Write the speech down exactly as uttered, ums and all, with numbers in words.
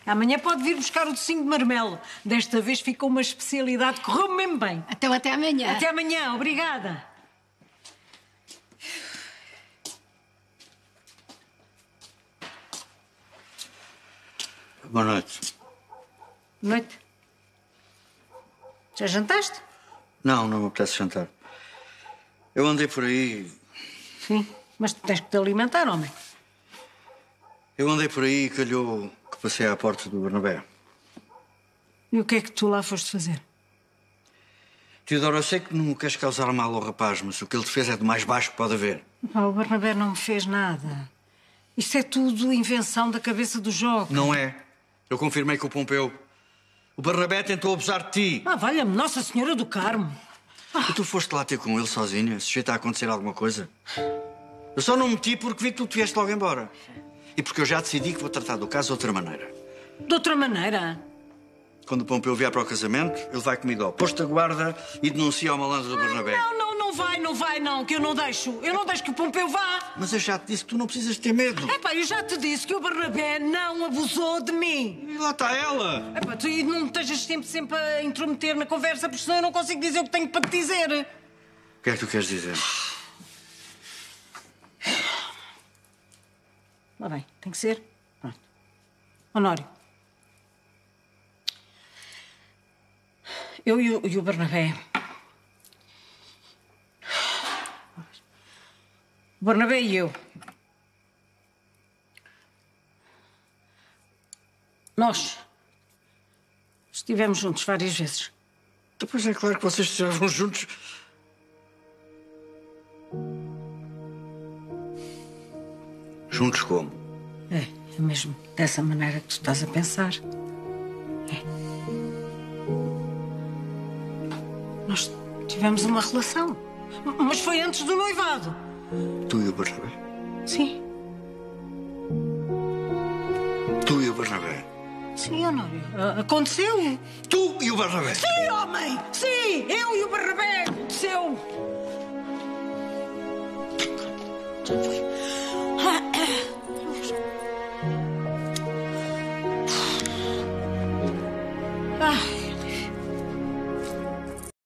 Amanhã pode vir buscar o docinho de marmelo. Desta vez ficou uma especialidade, correu mesmo bem. Então até amanhã. Até amanhã, obrigada. Boa noite. Boa noite. Já jantaste? Não, não me apetece jantar. Eu andei por aí... Sim, mas tu tens que te alimentar, homem. Eu andei por aí e calhou que passei à porta do Bernabé. E o que é que tu lá foste fazer? Teodoro, eu sei que não me queres causar mal ao rapaz, mas o que ele te fez é do mais baixo que pode haver. Pá, o Bernabé não me fez nada. Isto é tudo invenção da cabeça do jogo. Não é. Eu confirmei com o Pompeu. O Bernabé tentou abusar de ti. Ah, valha-me, Nossa Senhora do Carmo. E tu foste lá ter com ele sozinha, sujeita a acontecer alguma coisa? Eu só não meti porque vi que tu te vieste logo embora. E porque eu já decidi que vou tratar do caso de outra maneira. De outra maneira? Quando o Pompeu vier para o casamento, ele vai comigo ao posto da guarda e denuncia ao malandro do Bernabé. Ah, não, não, não vai, não vai, não, que eu não deixo. Eu não deixo que o Pompeu vá. Mas eu já te disse que tu não precisas ter medo. Epá, eu já te disse que o Bernabé não abusou de mim. E lá está ela. Epá, tu não estejas sempre, sempre a intrometer na conversa, porque senão eu não consigo dizer o que tenho para te dizer. O que é que tu queres dizer? Lá bem, tem que ser. Pronto. Honório. Eu e o, e o Bernabé... O Bernabé e eu... Nós... estivemos juntos várias vezes. Depois é claro que vocês estiveram juntos. Juntos como? É, é mesmo dessa maneira que tu estás a pensar. É. Nós tivemos uma relação. Mas foi antes do noivado. Tu e o Bernabé? Sim. Tu e o Bernabé? Sim, Honório. A- Aconteceu. Tu e o Bernabé? Sim, homem! Sim! Eu e o Bernabé! Aconteceu! Já foi.